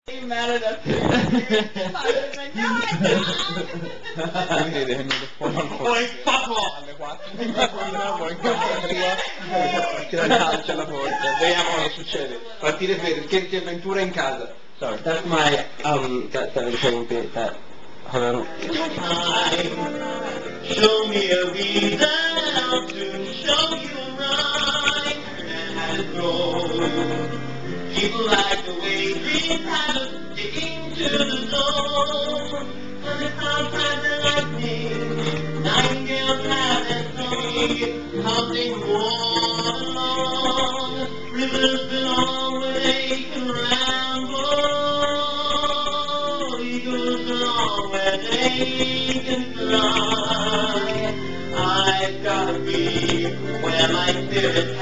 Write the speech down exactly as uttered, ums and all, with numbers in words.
mad at us. I was like, no, I Quindi devi Poi papà! alle quattro di mattina, poi in casa tua, che la calcia alla porta. Vediamo cosa succede. Partire per che avventura in casa. Sorry, that's my, um, that, that recording bit, that, hold on. Show me a reason, I'll soon show you right and roll. People like the way dreams have us sticking to the zone. And the clouds have the lightning, nightingales have their song. Housing water along, rivers belong where they can ramble. Eagles belong where they can fly. I've gotta be where my spirit